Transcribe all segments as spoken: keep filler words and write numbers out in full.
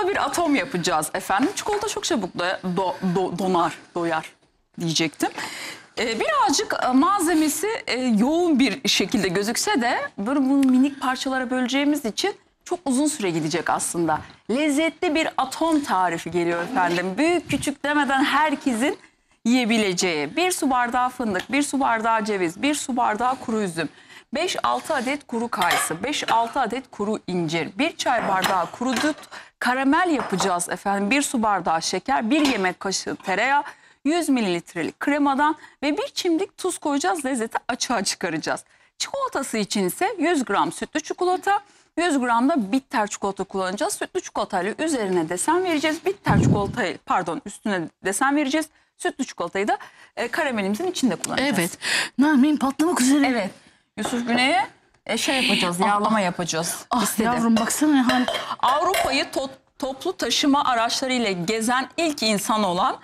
çikolatalı bir atom yapacağız efendim. Çikolata çok çabuk do, do, do, donar, doyar diyecektim. Ee, birazcık malzemesi e, yoğun bir şekilde gözükse de böyle bunu minik parçalara böleceğimiz için çok uzun süre gidecek aslında. Lezzetli bir atom tarifi geliyor efendim. Büyük küçük demeden herkesin yiyebileceği. Bir su bardağı fındık, bir su bardağı ceviz, bir su bardağı kuru üzüm, beş altı adet kuru kayısı, beş altı adet kuru incir, bir çay bardağı kuru dut, karamel yapacağız efendim. Bir su bardağı şeker, bir yemek kaşığı tereyağı, yüz mililitrelik kremadan ve bir çimdik tuz koyacağız. Lezzeti açığa çıkaracağız. Çikolatası için ise yüz gram sütlü çikolata, yüz gram da bitter çikolata kullanacağız. Sütlü çikolatayla üzerine desen vereceğiz. Bitter çikolatayı pardon üstüne desen vereceğiz. Sütlü çikolatayı da e, karamelimizin içinde kullanacağız. Evet. Nermin patlamak üzere. Evet. Yusuf Güney'e e, şey yapacağız, yağlama yapacağız. Ah İstedi. yavrum baksana. Hani... Avrupa'yı to toplu taşıma araçlarıyla gezen ilk insan olan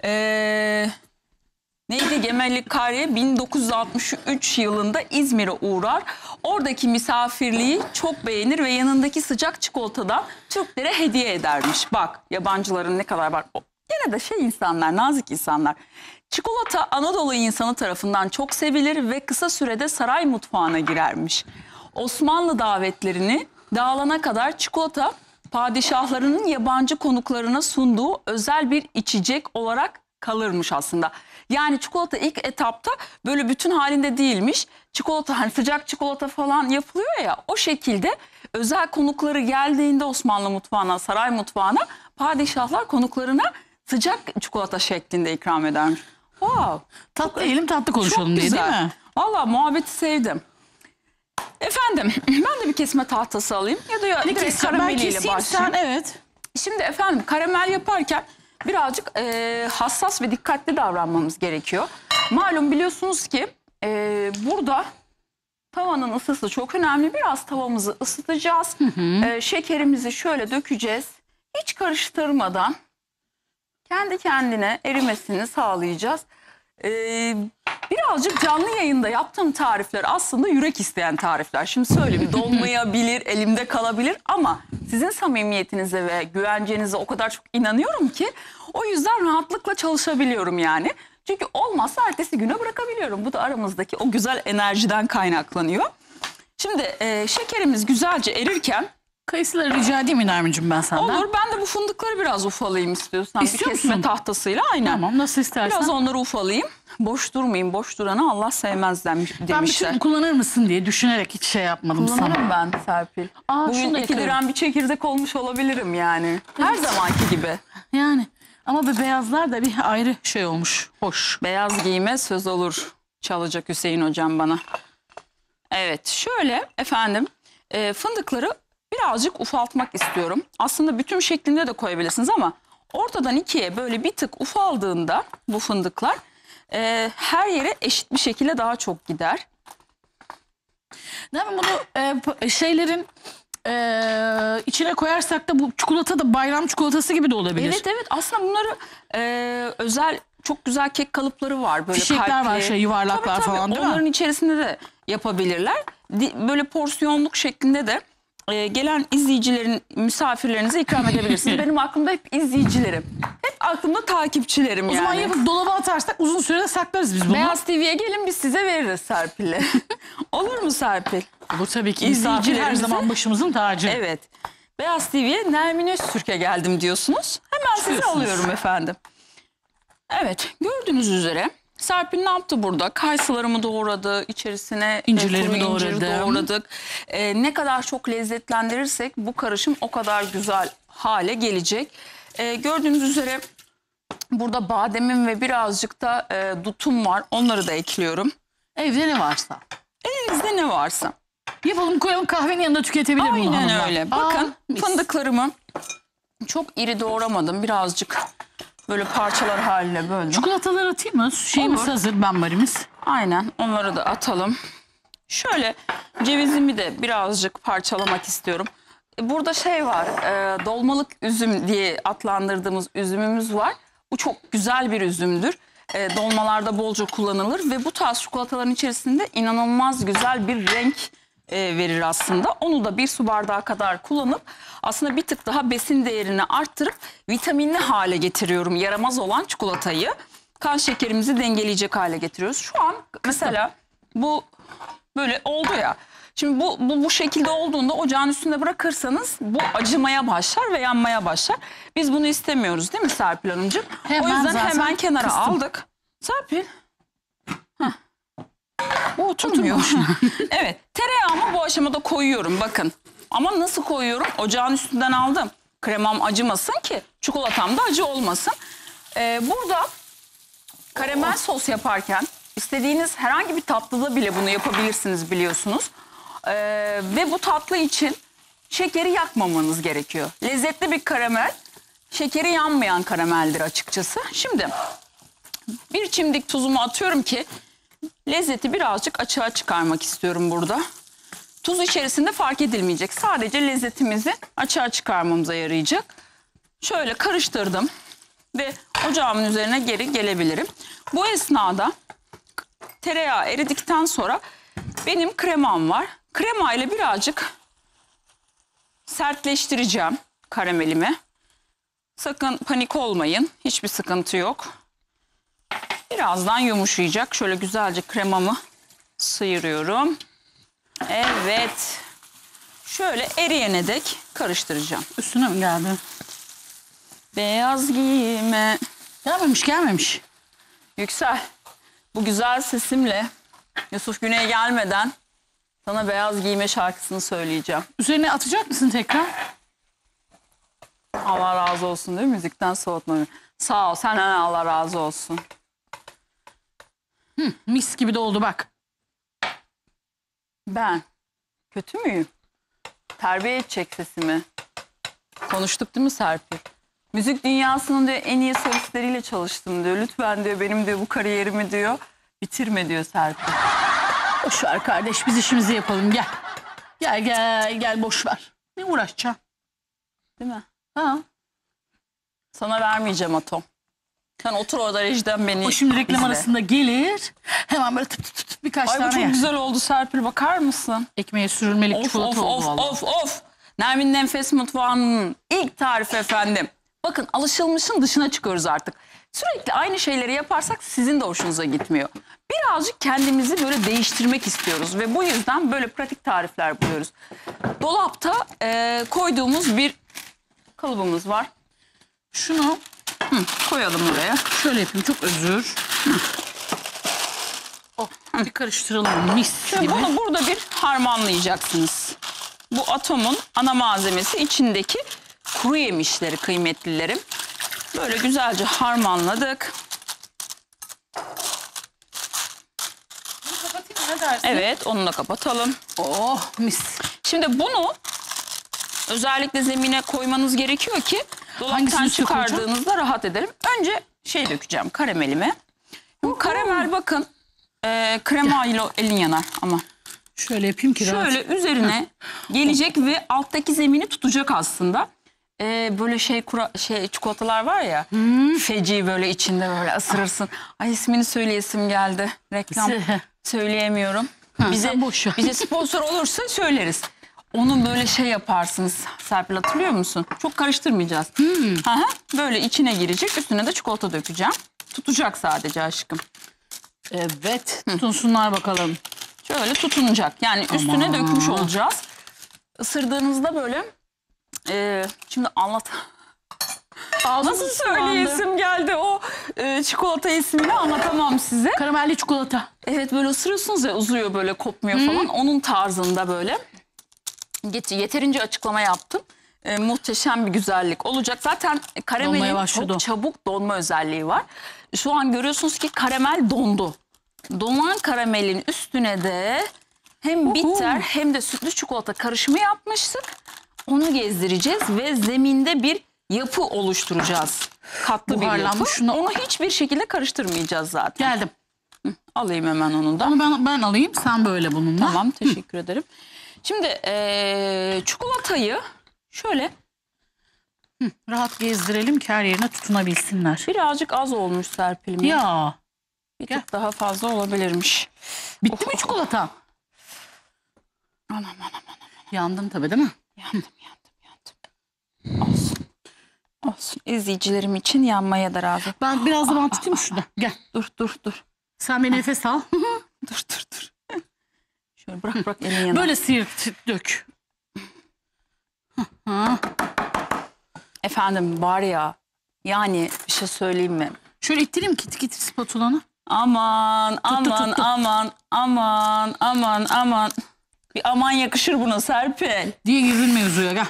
e, neydi? Gemelli Kari bin dokuz yüz altmış üç yılında İzmir'e uğrar. Oradaki misafirliği çok beğenir ve yanındaki sıcak çikolatadan Türklere hediye edermiş. Bak yabancıların ne kadar var. Gene de şey insanlar, nazik insanlar. Çikolata Anadolu insanı tarafından çok sevilir ve kısa sürede saray mutfağına girermiş. Osmanlı davetlerini dağılana kadar çikolata padişahlarının yabancı konuklarına sunduğu özel bir içecek olarak kalırmış aslında. Yani çikolata ilk etapta böyle bütün halinde değilmiş. Çikolata hani sıcak çikolata falan yapılıyor ya, o şekilde özel konukları geldiğinde Osmanlı mutfağına, saray mutfağına padişahlar konuklarına sıcak çikolata şeklinde ikram edermiş. Wow. Tatlı yiyelim tatlı konuşalım diye, değil mi? Valla muhabbeti sevdim. Efendim ben de bir kesme tahtası alayım ya da ya ne direkt karameliyle başlayayım. Sen, evet. Şimdi efendim karamel yaparken birazcık e, hassas ve dikkatli davranmamız gerekiyor. Malum biliyorsunuz ki e, burada tavanın ısısı çok önemli. Biraz tavamızı ısıtacağız. Hı hı. E, şekerimizi şöyle dökeceğiz. Hiç karıştırmadan kendi kendine erimesini sağlayacağız. Ee, birazcık canlı yayında yaptığım tarifler aslında yürek isteyen tarifler. Şimdi söyleyeyim, dolmayabilir, elimde kalabilir ama sizin samimiyetinize ve güvencenize o kadar çok inanıyorum ki o yüzden rahatlıkla çalışabiliyorum yani. Çünkü olmazsa ertesi güne bırakabiliyorum. Bu da aramızdaki o güzel enerjiden kaynaklanıyor. Şimdi e, şekerimiz güzelce erirken kayısıları rica edeyim mi Nermin'cim ben senden? olur, ben de bu fındıkları biraz ufalayayım istiyorsan. İstiyor bir kesme musun? tahtasıyla aynen. Tamam, nasıl istersen. Biraz onları ufalayayım. Boş durmayayım. Boş duranı Allah sevmez demiş, demişler. Ben bütün kullanır mısın diye düşünerek hiç şey yapmadım Kullanırım sana. ben Serpil. Aa, bugün iki liram bir çekirdek olmuş olabilirim yani. Her Evet. zamanki gibi. Yani ama bu beyazlar da bir ayrı şey olmuş. Hoş. Beyaz giyime söz olur çalacak Hüseyin hocam bana. Evet şöyle efendim e, fındıkları birazcık ufaltmak istiyorum. Aslında bütün şeklinde de koyabilirsiniz ama ortadan ikiye böyle bir tık ufaldığında bu fındıklar e, her yere eşit bir şekilde daha çok gider. Değil mi? Bunu e, şeylerin e, içine koyarsak da bu çikolata da bayram çikolatası gibi de olabilir. Evet evet, aslında bunları e, özel çok güzel kek kalıpları var. Böyle fişekler kalpli var, şey yuvarlaklar tabii, tabii. falan değil mi? Onların içerisinde de yapabilirler. Böyle porsiyonluk şeklinde de e, gelen izleyicilerin, misafirlerinize ikram edebilirsiniz. Benim aklımda hep izleyicilerim. Hep aklımda takipçilerim o yani. zaman yapıp dolaba atarsak uzun sürede saklarız biz bunu. Beyaz T V'ye gelin, biz size veririz Serpil'le. Olur mu Serpil? Bu tabii ki misafir her zaman başımızın tacı. Evet. Beyaz T V'ye Nermin Öztürk'e geldim diyorsunuz. Hemen sizi alıyorum efendim. Evet, gördüğünüz üzere Serpil ne yaptı burada? Kayısılarımı doğradı, içerisine incirlerimi kuru incir doğradım. doğradık. Ee, ne kadar çok lezzetlendirirsek bu karışım o kadar güzel hale gelecek. Ee, gördüğünüz üzere burada bademim ve birazcık da e, dutum var. Onları da ekliyorum. Evde ne varsa. Elinizde ne varsa. Yapalım, koyalım, kahvenin yanında tüketebilir miyim? Aynen öyle. Bakın Aa, fındıklarımı çok iri doğramadım. Birazcık böyle parçalar haline böldüm. çikolatalar atayım mı? Şeyimiz Olur. hazır, benbarimiz. Aynen, onları da atalım. Şöyle cevizimi de birazcık parçalamak istiyorum. Burada şey var, e, dolmalık üzüm diye adlandırdığımız üzümümüz var. Bu çok güzel bir üzümdür. E, dolmalarda bolca kullanılır ve bu tarz çikolataların içerisinde inanılmaz güzel bir renk e, verir aslında. Onu da bir su bardağı kadar kullanıp aslında bir tık daha besin değerini arttırıp vitaminli hale getiriyorum yaramaz olan çikolatayı. Kan şekerimizi dengeleyecek hale getiriyoruz. Şu an mesela bu böyle oldu ya. Şimdi bu, bu bu şekilde olduğunda ocağın üstünde bırakırsanız bu acımaya başlar ve yanmaya başlar. Biz bunu istemiyoruz değil mi Serpil Hanımcığım? Hemen o yüzden zaten hemen kenara kıstım. aldık. Serpil. Heh. Bu oturmuyor. Evet, tereyağımı bu aşamada koyuyorum bakın. Ama nasıl koyuyorum? Ocağın üstünden aldım. Kremam acımasın ki çikolatam da acı olmasın. Ee, burada karamel sos yaparken istediğiniz herhangi bir tatlıda bile bunu yapabilirsiniz biliyorsunuz. Ee, ve bu tatlı için şekeri yakmamanız gerekiyor. Lezzetli bir karamel, şekeri yanmayan karameldir açıkçası. Şimdi bir çimdik tuzumu atıyorum ki lezzeti birazcık açığa çıkarmak istiyorum burada. Tuz içerisinde fark edilmeyecek. Sadece lezzetimizi açığa çıkarmamıza yarayacak. Şöyle karıştırdım ve ocağımın üzerine geri gelebilirim. Bu esnada tereyağı eridikten sonra benim kremam var. Krema ile birazcık sertleştireceğim karamelimi. Sakın panik olmayın. Hiçbir sıkıntı yok. Birazdan yumuşayacak. Şöyle güzelce kremamı sıyırıyorum. Evet. Şöyle eriyene dek karıştıracağım. Üstüne mi geldi? Beyaz giyime. Gelmemiş gelmemiş. Yüksel. Bu güzel sesimle Yusuf Güney'e gelmeden sana Beyaz Giyime şarkısını söyleyeceğim. Üzerine atacak mısın tekrar? Allah razı olsun değil mi? Müzikten soğutma beni. Sağ ol. Senden Allah razı olsun. Hı, mis gibi de oldu bak. Ben kötü müyüm? Terbiye edecek sesimi. Konuştuk değil mi Serpil? Müzik dünyasının diyor, en iyi solistleriyle çalıştım diyor. Lütfen diyor benim diyor bu kariyerimi diyor bitirme diyor Serpil. Boş ver kardeş, biz işimizi yapalım, gel. Gel gel gel, boş ver. Ne uğraşacaksın? Değil mi? Ha. Sana vermeyeceğim atom. Sen otur orada rejiden beni O şimdi reklam izle. arasında gelir. Hemen böyle tıp tıp tıp birkaç Ay bu tane çok yer. güzel oldu Serpil, bakar mısın? Ekmeğe sürülmelik Of çikolata of oldu of vallahi. of of. Nermin Nefes Mutfağı'nın ilk tarifi efendim. Bakın alışılmışın dışına çıkıyoruz artık. Sürekli aynı şeyleri yaparsak sizin de hoşunuza gitmiyor. Birazcık kendimizi böyle değiştirmek istiyoruz ve bu yüzden böyle pratik tarifler buluyoruz. Dolapta e, koyduğumuz bir kalıbımız var. Şunu Hı, koyalım oraya. şöyle yapayım, çok özür. Oh, bir karıştıralım mis Şimdi gibi. bunu burada bir harmanlayacaksınız. Bu atomun ana malzemesi içindeki kuru yemişleri kıymetlilerim. Böyle güzelce harmanladık. Bunu kapatayım, ne dersin? Evet, onu da kapatalım. Oh mis. Şimdi bunu özellikle zemine koymanız gerekiyor ki dolaptan Hangisini üstüne koyacağım? çıkardığınızda rahat edelim. Önce şey dökeceğim, karamelimi. Bu karamel bakın e, krema ile elin yanar ama. Şöyle yapayım ki rahat. Şöyle üzerine gelecek ve alttaki zemini tutacak aslında. Ee, böyle şey kura, şey çikolatalar var ya. Hmm. Feci böyle içinde böyle ısırırsın. Ay ismini söyleyesim geldi. Reklam Se- söyleyemiyorum. Ha, bize sen boş ver. bize sponsor olursa söyleriz. Onun böyle şey yaparsınız. Serpil hatırlıyor musun? Çok karıştırmayacağız. Hmm. Aha, böyle içine girecek. Üstüne de çikolata dökeceğim. Tutacak sadece aşkım. Evet, tutunsunlar bakalım. Şöyle tutunacak. Yani üstüne Aman. dökmüş olacağız. Isırdığınızda böyle e, şimdi anlat. Nasıl söyleyesim geldi o e, çikolata ismini anlatamam size. Karamelli çikolata. Evet böyle ısırıyorsunuz ya uzuyor böyle kopmuyor falan. Onun tarzında böyle. Get- Yeterince açıklama yaptım. E, muhteşem bir güzellik olacak. Zaten Donmaya karamelin başladı. çok çabuk donma özelliği var. Şu an görüyorsunuz ki karamel dondu. Donan karamelin üstüne de hem bitter hem de sütlü çikolata karışımı yapmıştık. Onu gezdireceğiz ve zeminde bir yapı oluşturacağız. Katlı bir yapı. Buharlanmış, şunu- Onu hiçbir şekilde karıştırmayacağız zaten. Geldim. Alayım hemen onu da. Ama ben ben alayım, sen böyle bununla. Tamam, teşekkür ederim. Şimdi eee, çikolatayı şöyle Rahat gezdirelim ki her yerine tutunabilsinler. birazcık az olmuş Serpil'im. Ya. Bir tık daha fazla olabilirmiş. Bitti mi çikolata? Anam anam anam. Yandın tabii değil mi? Yandım yandım yandım. Olsun. Olsun. İzleyicilerim için yanmaya da razı. Ben biraz da ben tutayım şurada. Gel. Dur dur dur. Sen bir nefes al. Dur dur dur. Şöyle bırak bırak elin yanına. Böyle siirt dök. Ha. Efendim var ya, yani bir şey söyleyeyim mi? Şöyle ittireyim kit kit spatulanı. Aman aman tut, tut. aman aman aman aman. Bir aman yakışır buna Serpil. Diye girdin mevzuya gel.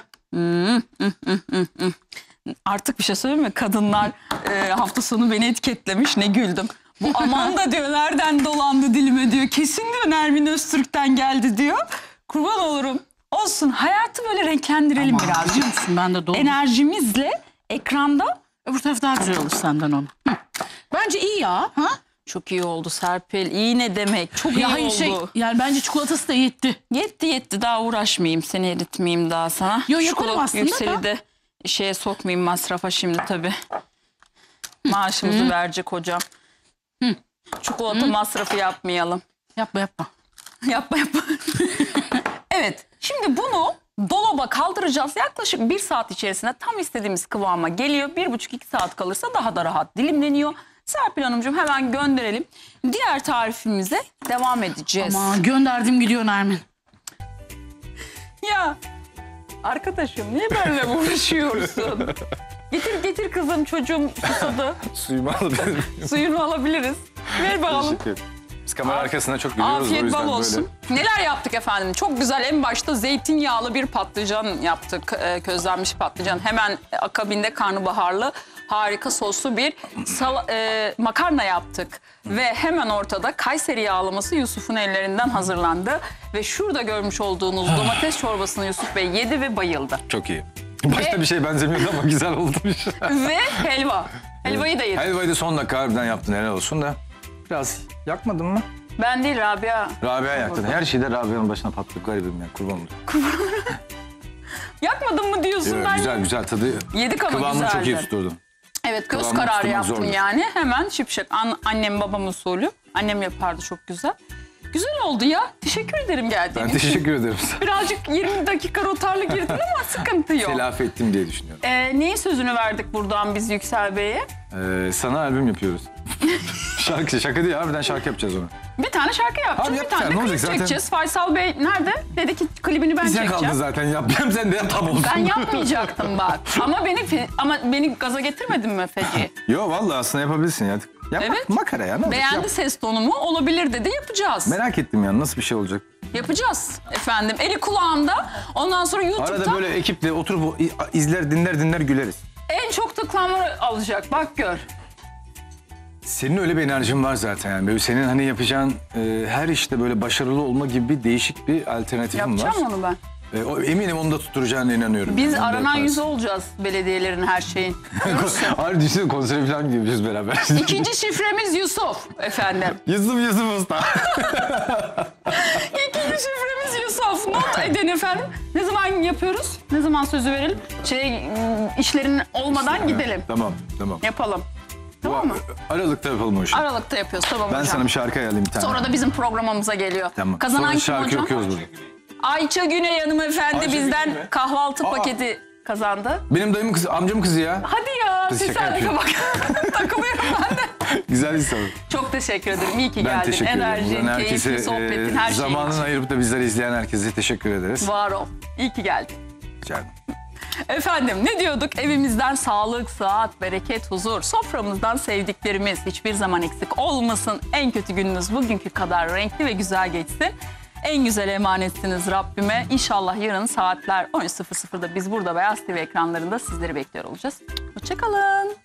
Artık bir şey söyleyeyim mi? Kadınlar e, hafta sonu beni etiketlemiş, ne güldüm. Bu aman da diyor nereden dolandı dilime diyor. Kesin diyor Nermin Öztürk'ten geldi diyor. Kurban olurum. Olsun, hayatı böyle renklendirelim Aman, biraz. biliyor musun ben de doğru. Enerjimizle ekranda. Öbür taraf daha güzel olur senden onu. Hı. Bence iyi ya. Ha? Çok iyi oldu Serpil. İyi ne demek? Çok iyi Ya hayır oldu. şey yani bence çikolatası da yetti. Yetti yetti, daha uğraşmayayım, seni eritmeyeyim daha sana. Yo, Şu yaparım kulak aslında Yüksel'i da. de şeye sokmayayım, masrafa şimdi tabii. Maaşımızı verecek hocam. Çikolata masrafı yapmayalım. Yapma yapma. Yapma yapma. Evet, şimdi bunu dolaba kaldıracağız. Yaklaşık bir saat içerisinde tam istediğimiz kıvama geliyor. Bir buçuk iki saat kalırsa daha da rahat dilimleniyor. Serpil Hanımcığım hemen gönderelim. Diğer tarifimize devam edeceğiz. Aman gönderdim gidiyor Nermin. Ya arkadaşım niye böyle uğraşıyorsun? Getir getir kızım, çocuğum susadı. Suyumu alabilir miyim? Suyunu alabiliriz. Ver bakalım. Teşekkür ederim. Biz kamera arkasında çok gülüyoruz o Afiyet yüzden bal olsun. böyle. Neler yaptık efendim? Çok güzel, en başta zeytinyağlı bir patlıcan yaptık. Ee, közlenmiş patlıcan. Hemen akabinde karnabaharlı harika soslu bir sal- e, makarna yaptık. Ve hemen ortada Kayseri yağlaması Yusuf'un ellerinden hazırlandı. Ve şurada görmüş olduğunuz domates çorbasını Yusuf Bey yedi ve bayıldı. Çok iyi. Başta Ve- bir şey benzemiyordu ama güzel olmuş. Ve helva. Helvayı da yedim. Helvayı da son dakika harbiden yaptın, helal olsun da. Biraz yakmadın mı? Ben değil, Rabia. Rabia yaktın. Her şeyde Rabia'nın başına patladık, garibim ya, kurban olayım. Yakmadın mı diyorsun? Evet, Ben güzel güzel tadı. yedik ama Kıvamını çok iyi güzeldi. tutturdun. Evet, göz Kıvamını kararı tutturmak yaptım zordur. yani. Hemen şıpşak. An annem babam usulü. Annem yapardı çok güzel. Güzel oldu ya. Teşekkür ederim geldiğin Ben için. teşekkür ederim. Birazcık yirmi dakika rotarlı girdin ama sıkıntı yok. Telafi ettim diye düşünüyorum. Ee, neyin sözünü verdik buradan biz Yüksel Bey'e? Ee, sana albüm yapıyoruz. Şarkı, şaka değil, harbiden şarkı yapacağız onu. Bir tane şarkı yapacağız, Abi bir yap tane sen, de ne klip olacak zaten? çekeceğiz. Faysal Bey nerede? Dedi ki klibini ben Bize çekeceğim. kaldı zaten, yapacağım, sen de yap, tam olsun. Ben yapmayacaktım bak. ama beni fe- ama beni gaza getirmedin mi Feci? Yo vallahi aslında yapabilirsin ya. Yap Evet. makara ya, ne olacak? Beğendi Yap. ses tonumu, olabilir dedi, yapacağız. Merak ettim ya, nasıl bir şey olacak? Yapacağız efendim. Eli kulağında. Ondan sonra YouTube'da Arada böyle ekiple oturup izler, dinler dinler güleriz. en çok tıklanma alacak. Bak gör. Senin öyle bir enerjin var zaten yani. Böyle senin hani yapacağın e, her işte böyle başarılı olma gibi bir değişik bir alternatifin var. Yapacağım onu ben. E, o, eminim onu da tutturacağına inanıyorum. Biz yani. Onu da aranan yaparsın. yüzü olacağız belediyelerin, her şeyin. Abi düşünsene, konsere falan gidiyoruz beraber. İkinci şifremiz Yusuf efendim. Yusuf Yusuf Usta. İkinci şifremiz Yusuf. Not edin efendim. Ne zaman yapıyoruz? Ne zaman sözü verelim? Şey, işlerin olmadan gidelim. Tamam tamam. Yapalım. Tamam mı? Aralıkta yapalım o işi. Aralıkta yapıyoruz, tamam Ben hocam. sana bir şarkı ayarlayayım bir tane. Sonra da bizim programımıza geliyor. Tamam. Kazanan Sonra kim şarkı hocam? okuyoruz burada. Ayça Güney hanımefendi Ayça bizden Güney mi? kahvaltı Aa. paketi kazandı. Benim dayımın kızı, amcamın kızı ya. Hadi ya, Kız şaka tesadüfe bak. yapıyor. Takılıyorum ben de. Güzel bir sabır. Çok teşekkür ederim. İyi ki Ben geldin. teşekkür ederim. Enerjin, Buradan herkese, keyifli sohbetin, e, her şeyin zamanını için. ayırıp da bizleri izleyen herkese teşekkür ederiz. Var ol. İyi ki geldin. Rica ederim. Efendim ne diyorduk? Evimizden sağlık, sıhhat, bereket, huzur, soframızdan sevdiklerimiz hiçbir zaman eksik olmasın. En kötü gününüz bugünkü kadar renkli ve güzel geçsin. En güzel emanetsiniz Rabbime. İnşallah yarın saatler on üç sıfır sıfırda biz burada Beyaz T V ekranlarında sizleri bekliyor olacağız. Hoşçakalın.